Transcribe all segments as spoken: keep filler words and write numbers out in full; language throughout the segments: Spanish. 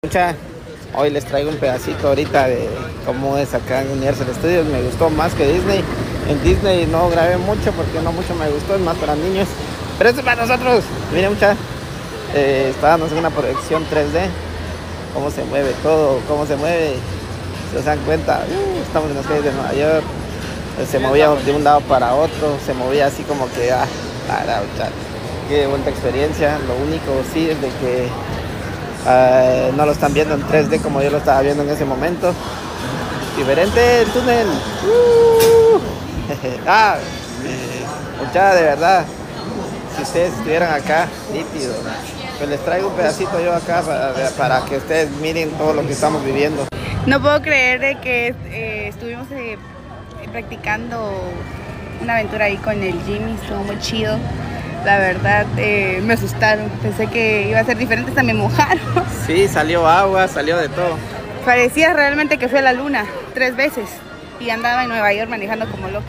Mucha, hoy les traigo un pedacito ahorita de cómo es acá en Universal Studios. Me gustó más que Disney. En Disney no grabé mucho porque no mucho me gustó, es más para niños. Pero esto es para nosotros. Miren, mucha, eh, estábamos en una proyección tres D. Cómo se mueve todo, cómo se mueve. Si se dan cuenta, uh, estamos en las calles de Nueva York. Se movía de un lado para otro, se movía así como que, ah, para, qué buena experiencia. Lo único sí es de que Uh, no lo están viendo en tres D como yo lo estaba viendo en ese momento. Diferente el túnel. Uh, ah, mucha, de verdad, si ustedes estuvieran acá, nítido. Pues les traigo un pedacito yo acá para, para que ustedes miren todo lo que estamos viviendo. No puedo creer de que eh, estuvimos eh, practicando una aventura ahí con el Jimmy, estuvo muy chido. La verdad, eh, me asustaron. Pensé que iba a ser diferente, hasta me mojaron. Sí, salió agua, salió de todo. Parecía realmente que fui a la luna tres veces y andaba en Nueva York manejando como loca.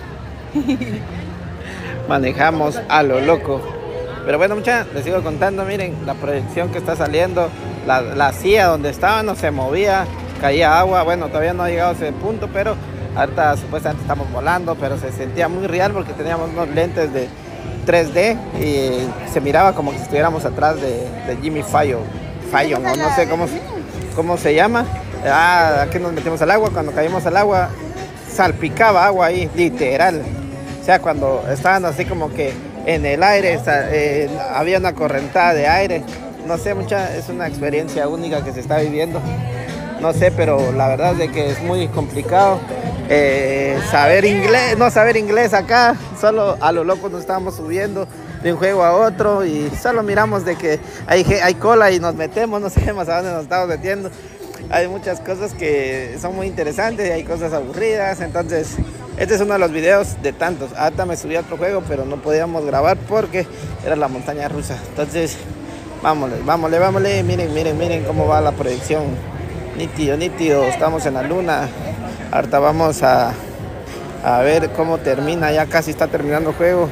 Manejamos a lo loco. Pero bueno, muchachos, les sigo contando. Miren, la proyección que está saliendo, la, la silla donde estaba no se movía, caía agua. Bueno, todavía no ha llegado a ese punto, pero ahorita supuestamente estamos volando, pero se sentía muy real porque teníamos unos lentes de tres D y se miraba como que si estuviéramos atrás de, de Jimmy Fallon, Fallon o no sé cómo, cómo se llama. Ah, aquí nos metimos al agua, cuando caímos al agua salpicaba agua ahí, literal. O sea, cuando estaban así como que en el aire, eh, había una correntada de aire. No sé, mucha, es una experiencia única que se está viviendo. No sé, pero la verdad es de que es muy complicado eh, saber inglés, no saber inglés acá. Solo a lo loco nos estábamos subiendo de un juego a otro y solo miramos de que hay, hay cola y nos metemos, no sabemos a dónde nos estamos metiendo. Hay muchas cosas que son muy interesantes y hay cosas aburridas. Entonces, este es uno de los videos de tantos. Ahorita me subí a otro juego, pero no podíamos grabar porque era la montaña rusa. Entonces, vámonos, vámonos, vámonos. Miren, miren, miren cómo va la proyección. Nítido, nítido, estamos en la luna. Ahorita vamos a, a ver cómo termina, ya casi está terminando el juego.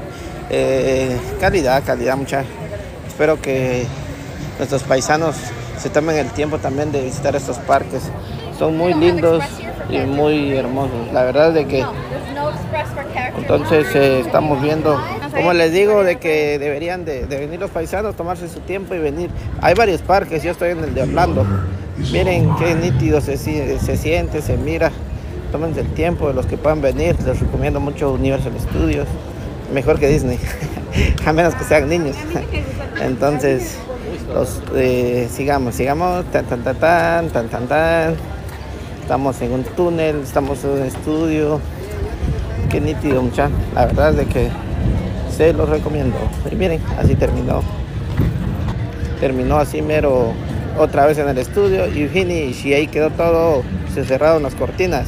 Eh, calidad, calidad, mucha. Espero que nuestros paisanos se tomen el tiempo también de visitar estos parques. Son muy lindos y muy hermosos. La verdad es de que entonces eh, estamos viendo, como les digo, de que deberían de, de venir los paisanos, tomarse su tiempo y venir. Hay varios parques, yo estoy en el de Orlando. Miren qué nítido se, se siente, se mira. Tómense el tiempo, de los que puedan venir. Les recomiendo mucho Universal Studios. Mejor que Disney, a menos que sean niños. Entonces, los, eh, sigamos, sigamos. Tan, tan, tan, tan, tan, tan, tan. Estamos en un túnel, estamos en un estudio. Qué nítido, muchachos. La verdad es de que se los recomiendo. Y miren, así terminó. Terminó así mero. Otra vez en el estudio y finish, y ahí quedó todo, se cerraron las cortinas.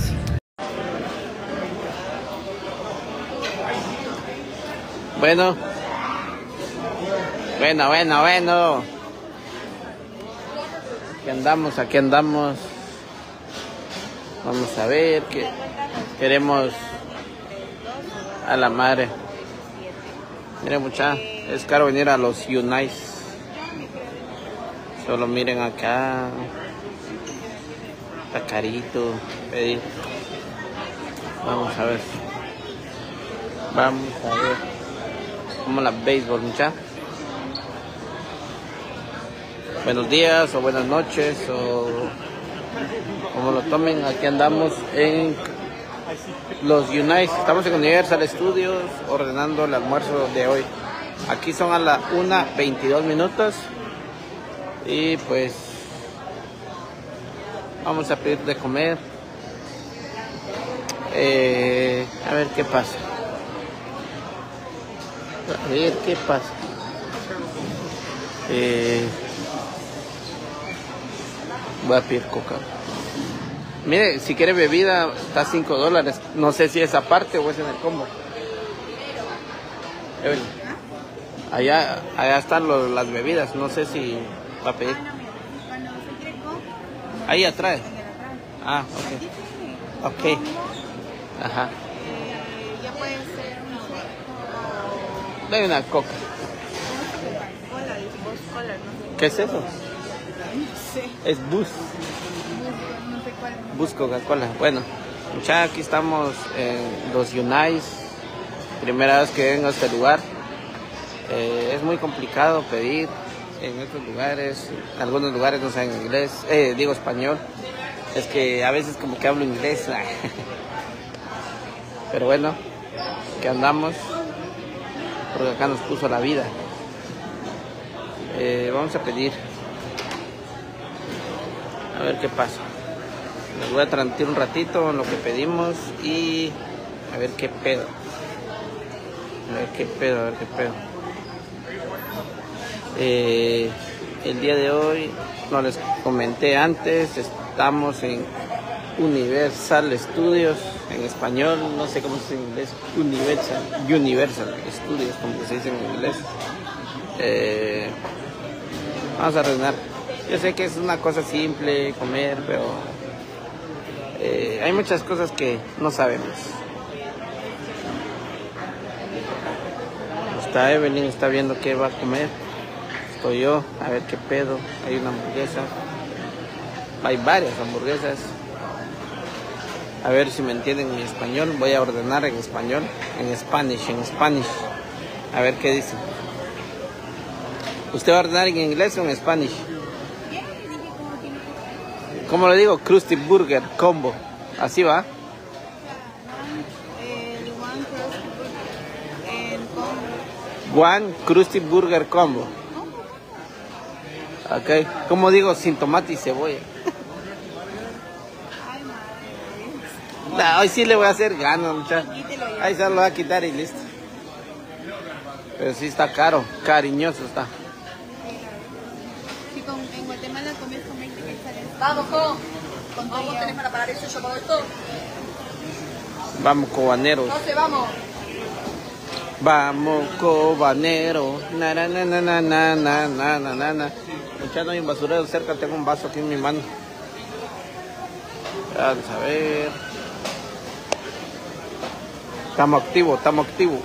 Bueno, bueno, bueno, bueno. Aquí andamos, aquí andamos. Vamos a ver que queremos a la madre. Miren, mucha, es caro venir a los Unice. Solo miren acá, está carito pedir. Vamos a ver, vamos a ver cómo la béisbol, mucha. Buenos días o buenas noches o como lo tomen. Aquí andamos en los United, estamos en Universal Studios ordenando el almuerzo de hoy. Aquí son a las una veintidós minutos. Y pues vamos a pedir de comer. Eh, a ver qué pasa. A ver qué pasa. Eh, voy a pedir coca. Mire, si quiere bebida está cinco dólares. No sé si es aparte o es en el combo. Allá, allá están los, las bebidas. No sé si va a pedir. Ahí atrás. Ah, ok. Ok. Ajá. Ya puede ser un Dame una coca. cola, no sé. ¿Qué es eso? sé. Es bus. No sé cuál. Bus Coca-Cola. Bueno, ya aquí estamos en los Yunais. Primera vez que vengo a este lugar. Eh, es muy complicado pedir en estos lugares. Algunos lugares no saben inglés. Eh, digo español. Es que a veces como que hablo inglés. Pero bueno, que andamos. Porque acá nos puso la vida. Eh, vamos a pedir. A ver qué pasa. Les voy a transmitir un ratito en lo que pedimos y a ver qué pedo. A ver qué pedo, a ver qué pedo. Eh, el día de hoy, no les comenté antes, estamos en Universal Studios, en español, no sé cómo se dice en inglés, Universal, Universal Studios, como se dice en inglés. Eh, vamos a ordenar. Yo sé que es una cosa simple comer, pero eh, hay muchas cosas que no sabemos. Está Evelyn, está viendo qué va a comer. Estoy yo, a ver qué pedo. Hay una hamburguesa. Hay varias hamburguesas. A ver si me entienden mi español. Voy a ordenar en español. En Spanish, en Spanish. A ver qué dice. ¿Usted va a ordenar en inglés o en Spanish? ¿Cómo le digo? Krusty Burger Combo. Así va. One Krusty Burger Combo. Ok. ¿Cómo digo? Sin tomate y cebolla. No, hoy sí le voy a hacer ganas, muchachos. Ahí se lo voy a quitar y listo. Pero sí está caro. Cariñoso está. Si con, en Guatemala comes con veinte quetzales. Vamos, Jo. ¿Cómo tenés para pagar eso? Yo pago esto. Vamos, cobaneros. Entonces, vamos. Vamos, cobanero. Na, na, na, na, na, na, na, na, na, na, na. Muchachos, no hay un basurero cerca. Tengo un vaso aquí en mi mano. Vamos a ver. Estamos activos, estamos activos.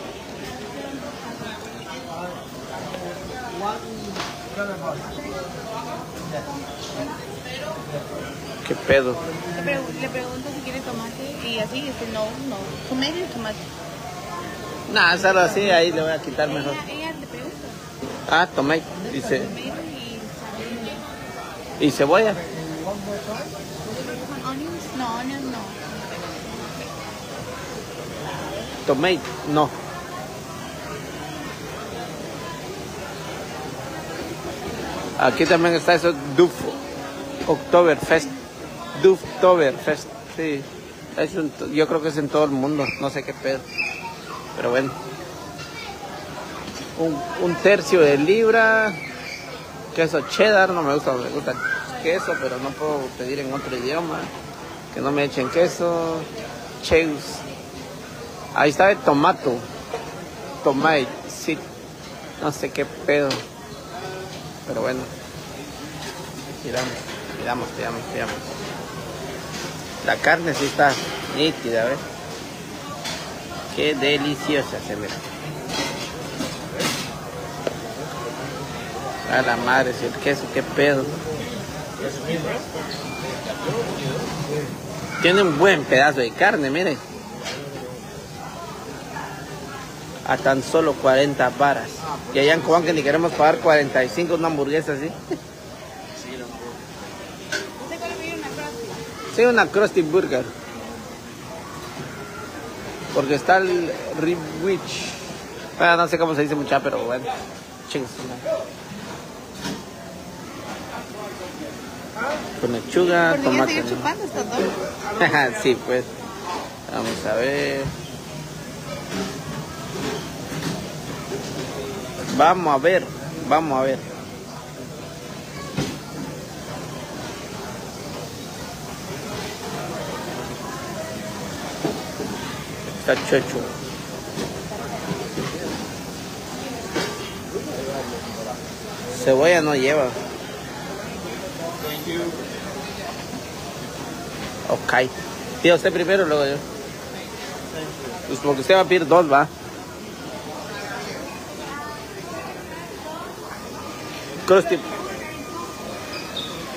¿Qué pedo? Le, pre le pregunto si quiere tomate y así dice no, no. Con medio tomate. Nah, solo así, ahí le voy a quitar mejor. Ella, ella le pregunta. Ah, tomate, dice. Tomato y sabe. ¿Y cebolla? Onions? No, onions no. Tomate, no. Aquí también está eso, Duf Oktoberfest. Duftoberfest, sí. Es un, yo creo que es en todo el mundo, no sé qué pedo. Pero bueno. Un, un tercio de libra. Queso cheddar, no me gusta, me gusta queso, pero no puedo pedir en otro idioma. Que no me echen queso. Cheus. Ahí está el tomato. Tomate, sí. No sé qué pedo. Pero bueno. Miramos, miramos, miramos, miramos. La carne sí está nítida, ¿ves? Qué deliciosa se ve. A la madre, si el queso, qué pedo. Tiene un buen pedazo de carne, mire. A tan solo cuarenta varas. Y allá en Cobán que ni queremos pagar cuarenta y cinco una hamburguesa así. ¿Usted puede pedir una crusty? Sí, una Krusty Burger. Porque está el Ribwich. Ah, no sé cómo se dice mucha, pero bueno. Chingas. Con lechuga, ¿Por qué tomate. seguir chupando estos dos? Sí, pues. Vamos a ver. Vamos a ver, vamos a ver. Está chocho. Cebolla no lleva. Ok. Tío, usted primero, luego yo. Pues porque usted va a pedir dos, va. Krusty.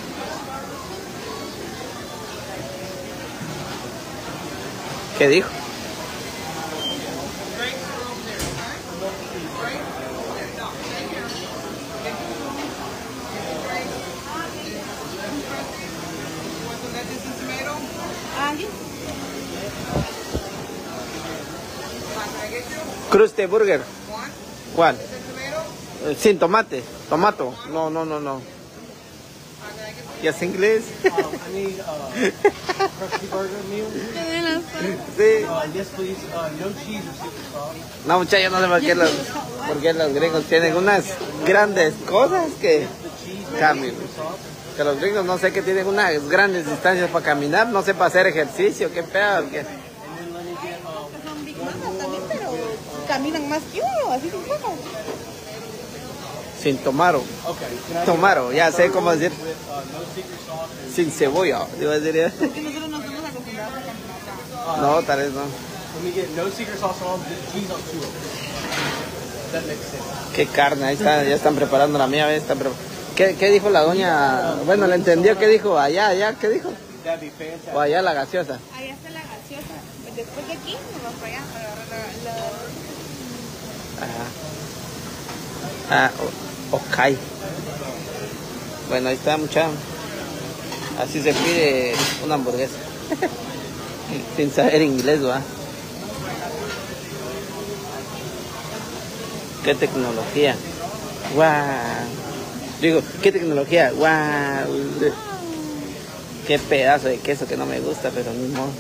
¿Qué dijo? Cruste Burger. ¿Cuál? Eh, Sin tomate. Tomato. No, no, no, no. ¿Ya es inglés? Uh, I need uh, crusty burger meal. Sí. Uh, yes, please. Uh, no cheese or super sauce. No, muchachos, no sé por qué, los, por qué los gringos tienen unas grandes cosas que cambian. Que los gringos no sé que tienen unas grandes distancias para caminar, no sé para hacer ejercicio, qué pedo. Que... Son big mamas también, pero caminan más que uno, así sin poco. Sin tomaro. Okay. Tomaro, ya sé cómo decir. With, uh, no secret sauce. Sin cebolla, iba a decir ya. Porque nosotros no estamos acostumbrados a caminar. No, tal vez no. Let me get no secret sauce on the cheese on two of them. That makes sense. Qué carne, ahí está, ya están preparando la mía, están pre... ¿Qué, ¿Qué dijo la doña? Bueno, le entendió, ¿qué dijo? Allá, allá, ¿qué dijo? That'd be fantastic. O allá la gaseosa. Allá está la gaseosa. Después de aquí nos vamos para allá para agarrar la... la... Ajá. Ah, o- ok. Bueno, ahí está, mucha. Así se pide una hamburguesa. Sin saber inglés, ¿va? ¿Qué tecnología? ¡Guau! Digo, ¿qué tecnología? ¡Guau! Qué pedazo de queso que no me gusta, pero ni modo.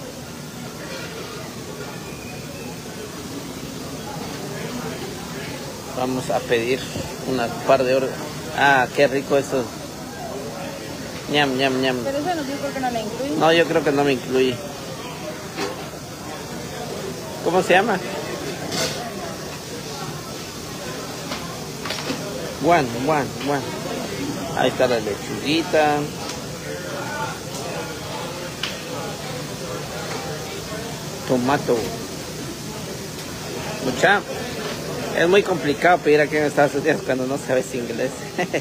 Vamos a pedir una par de horas. Ah, qué rico eso. Ñam, ñam, ñam. Pero eso no sé por qué no la incluye. No, yo creo que no me incluye. ¿Cómo se llama? One, one, one. Ahí está la lechuguita. Tomato. Mucha. Es muy complicado pedir aquí en Estados Unidos cuando no sabes inglés.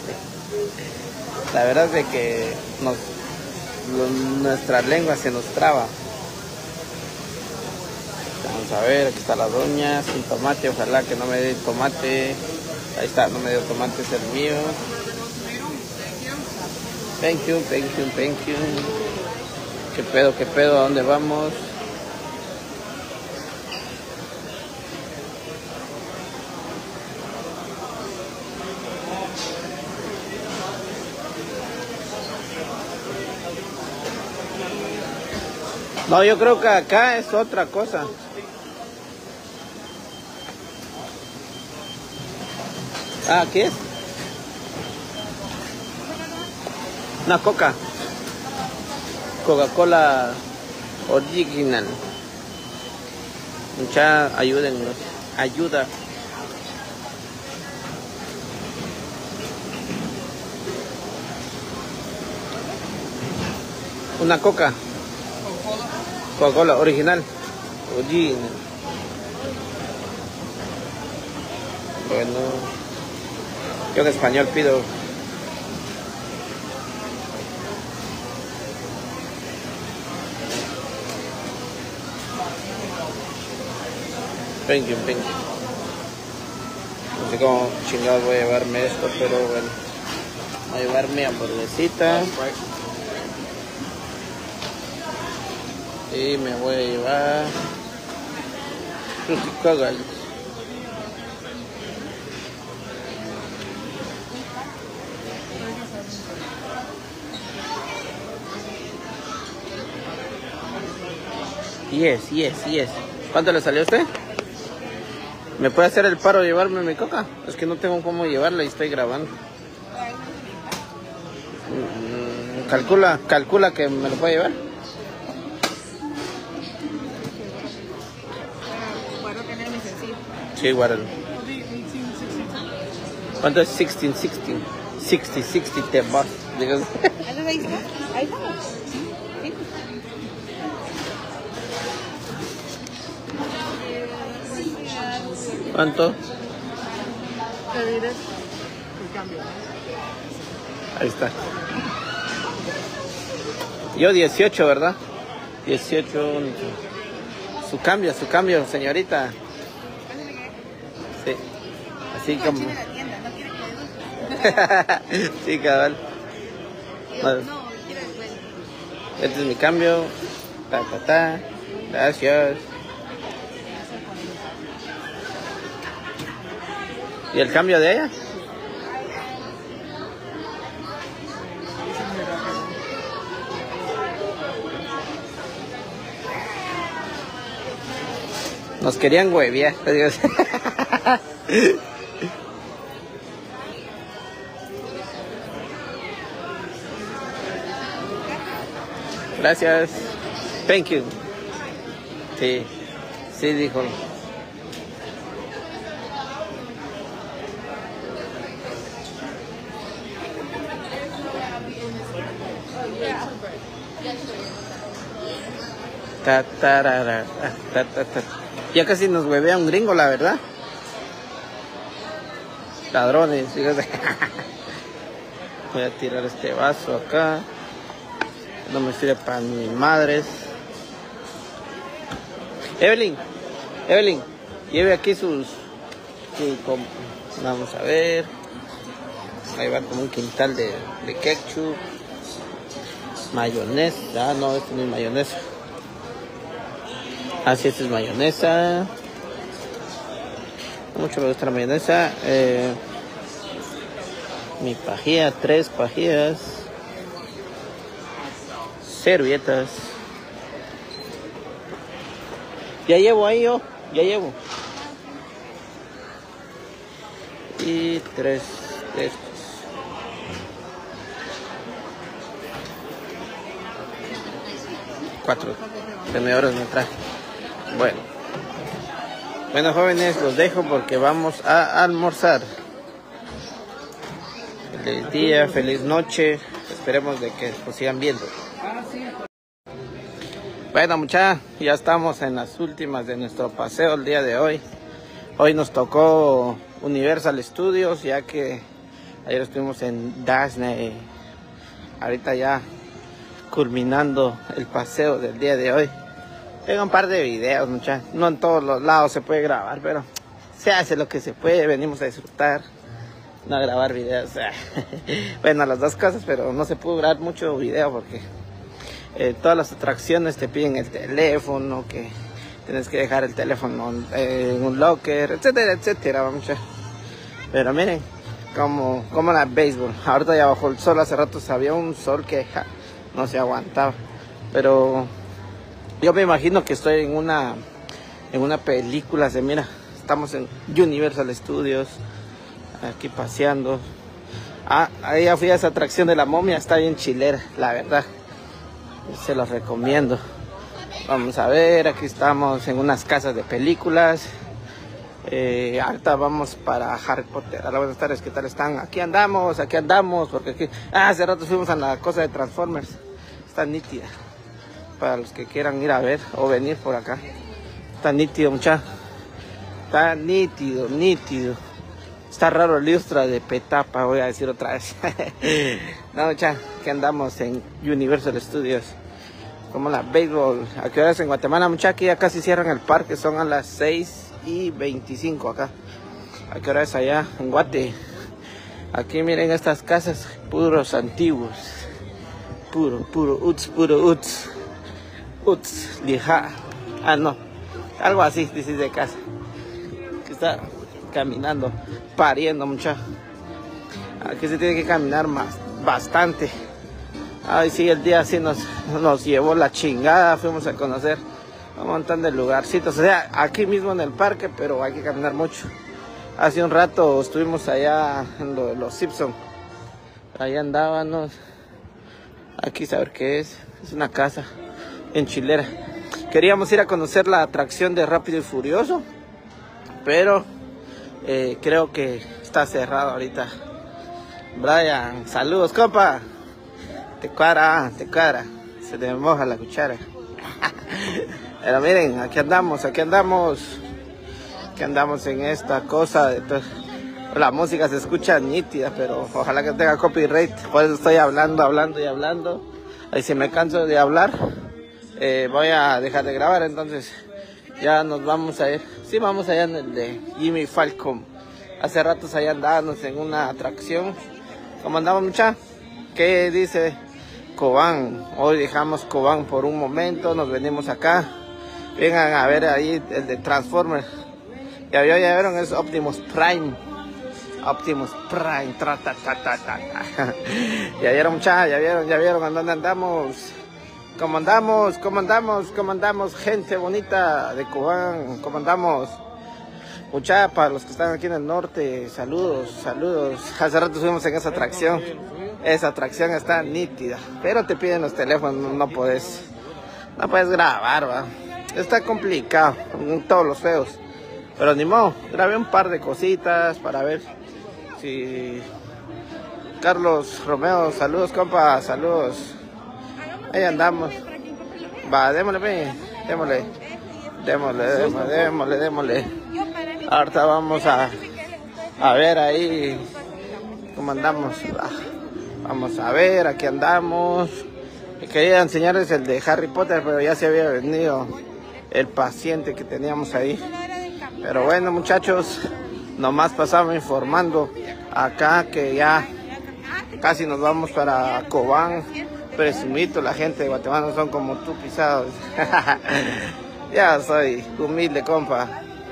La verdad es de que nos, lo, nuestra lengua se nos traba. Vamos a ver, aquí está la doña, sin tomate, ojalá que no me dé tomate. Ahí está, no me dio tomate, es el mío. Thank you, thank you, thank you. ¿Qué pedo, qué pedo? ¿A dónde vamos? No, yo creo que acá es otra cosa. Ah, ¿qué es? Una coca. Coca-Cola original. Mucha ayúdennos. Ayuda. Una coca. Coca-Cola original. Original. Bueno. Yo en español pido. Thank you, thank you. No sé cómo chingados voy a llevarme esto, pero bueno. Voy a llevarme hamburguesita. Y me voy a llevar Fruticogal. Yes, yes, yes. ¿Cuánto le salió a usted? ¿Me puede hacer el paro de llevarme mi coca? Es que no tengo cómo llevarla y estoy grabando. Mm, Calcula, calcula que me lo puede llevar. Sí, guárdalo. ¿Cuánto es sixteen, sixteen? sixty, sixty te vas. Entonces ahí está, ahí estamos. ¿Sí? ¿Cuánto? Ahí está. Yo dieciocho, ¿verdad? dieciocho, su cambio, su cambio, señorita. Sí, así No, como... chile la tienda, no quiere que le guste. Sí, cabal. Yo, Vale. no, quiero descuento. Este es mi cambio. Ta, ta, ta. Gracias. ¿Y el cambio de ella? Nos querían hueviar. Gracias. Thank you. Sí, sí, dijo. Ta, tarara, ta, ta, ta. Ya casi nos huevea un gringo, la verdad. Ladrones, fíjate. Voy a tirar este vaso acá. No me sirve para mis madres. Evelyn, Evelyn, lleve aquí sus... Su, com, vamos a ver. Ahí va como un quintal de, de ketchup. Mayonesa. Ah, no, esto no es mayonesa. Ah, sí, esta es mayonesa. Mucho me gusta la mayonesa. Eh, mi pajilla, tres pajillas. Servilletas. Ya llevo ahí yo, ya llevo. Y tres de estos. Cuatro tenedores me traje. Bueno. Bueno, jóvenes, los dejo porque vamos a almorzar. Feliz día, feliz noche. Esperemos de que nos sigan viendo. Bueno, muchachos, ya estamos en las últimas de nuestro paseo el día de hoy. Hoy nos tocó Universal Studios, ya que ayer estuvimos en Disney. Ahorita ya culminando el paseo del día de hoy. Tengo un par de videos, muchachos. No en todos los lados se puede grabar, pero se hace lo que se puede. Venimos a disfrutar, no a grabar videos. Bueno, las dos cosas, pero no se pudo grabar mucho video porque eh, todas las atracciones te piden el teléfono, que tienes que dejar el teléfono en un locker, etcétera, etcétera, muchachos. Pero miren, como, como la béisbol. Ahorita ya bajó el sol, hace rato había un sol que ja, no se aguantaba. Pero yo me imagino que estoy en una en una película. Se mira, estamos en Universal Studios, aquí paseando. Ah, ahí ya fui a esa atracción de la momia, está bien chilera, la verdad. Se los recomiendo. Vamos a ver, aquí estamos en unas casas de películas. Eh, ahorita vamos para Harry Potter. Hola, buenas tardes, ¿qué tal están? Aquí andamos, aquí andamos, porque aquí... Ah, hace rato fuimos a la cosa de Transformers. Está nítida. Para los que quieran ir a ver o venir por acá. Está nítido, muchachos. Está nítido, nítido. Está raro el ilustra de Petapa, voy a decir otra vez. No, muchachos, que andamos en Universal Studios. Como la béisbol. ¿A qué horas en Guatemala, muchachos? Aquí ya casi cierran el parque, son a las seis y veinticinco acá. ¿A qué hora es allá en Guate? Aquí miren estas casas, puros antiguos. Puro, puro, uts, puro, uts. Uts, lija. Ah, no. Algo así, dice de casa. Aquí está caminando, pariendo, muchachos. Aquí se tiene que caminar más, bastante. Ay, sí, el día sí nos, nos llevó la chingada. Fuimos a conocer un montón de lugarcitos. O sea, aquí mismo en el parque, pero hay que caminar mucho. Hace un rato estuvimos allá en lo, los Simpson. Ahí andábamos. Aquí saber qué es. Es una casa en chilera. Queríamos ir a conocer la atracción de Rápido y Furioso, pero eh, creo que está cerrado ahorita. Brian, saludos, compa. Te cuadra, te cuadra. Se te moja la cuchara. Pero miren, aquí andamos, aquí andamos. Aquí andamos en esta cosa. De la música se escucha nítida, pero ojalá que tenga copyright. Por eso estoy hablando, hablando y hablando. Ahí si me canso de hablar, eh, voy a dejar de grabar. Entonces, Ya nos vamos a ir. Sí, vamos allá en el de Jimmy Falcon. Hace ratos allá andábamos en una atracción. ¿Cómo andamos, mucha? ¿Qué dice Cobán? Hoy dejamos Cobán por un momento. Nos venimos acá. Vengan a ver ahí el de Transformers. Ya, ya, ya vieron, es Optimus Prime. Optimus Prime. Tra, ta, ta, ta, ta. Ya vieron, mucha, ya vieron, ya vieron en dónde andamos. ¿Cómo andamos? ¿Cómo andamos? ¿Cómo andamos? Gente bonita de Cobán. ¿Cómo andamos? Mucha, para los que están aquí en el norte, saludos, saludos. Hace rato estuvimos en esa atracción. Esa atracción está nítida. Pero te piden los teléfonos, no puedes, no puedes grabar, va. Está complicado, todos los feos. Pero ni modo, grabé un par de cositas para ver si... Carlos Romeo, saludos, compa, saludos. Ahí andamos. Va, démosle, ve, démosle. Démosle, démosle, démosle, démosle. Ahorita vamos a, a ver ahí cómo andamos. Vamos a ver, aquí andamos. Quería enseñarles el de Harry Potter, pero ya se había venido el paciente que teníamos ahí. Pero bueno, muchachos, nomás pasamos informando acá que ya casi nos vamos para Cobán. Presumito, la gente de Guatemala no son como tú pisados. Ya soy humilde, compa.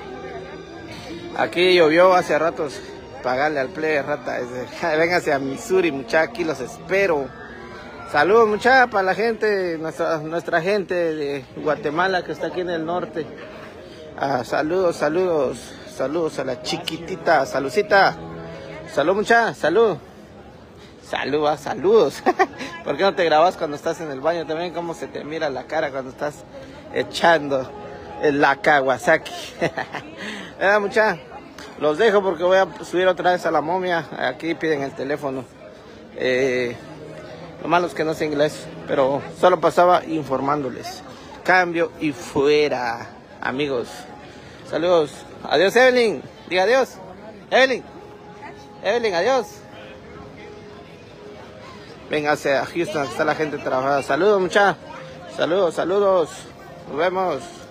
Aquí llovió hace ratos. Pagarle al play, rata. Vénganse a Missouri, muchachos, aquí los espero. Saludos, muchachos, para la gente, nuestra, nuestra gente de Guatemala que está aquí en el norte. Ah, saludos, saludos, saludos a la chiquitita, saludcita. Salud, muchachos, salud. Saludos, saludos. ¿Por qué no te grabas cuando estás en el baño también? ¿Cómo se te mira la cara cuando estás echando la Kawasaki? eh, muchachos, los dejo porque voy a subir otra vez a la momia. Aquí piden el teléfono. Eh, lo malo es que no sé inglés, pero solo pasaba informándoles. Cambio y fuera, amigos. Saludos. Adiós, Evelyn. Diga adiós. Evelyn. Evelyn, adiós. Véngase a Houston, está la gente trabajada. Saludos, muchachos. Saludos, saludos. Nos vemos.